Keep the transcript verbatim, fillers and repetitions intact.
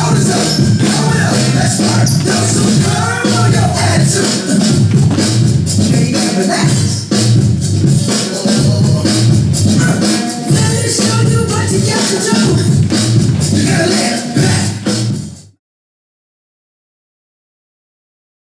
shoulders up, going up, let's start, throw some perm.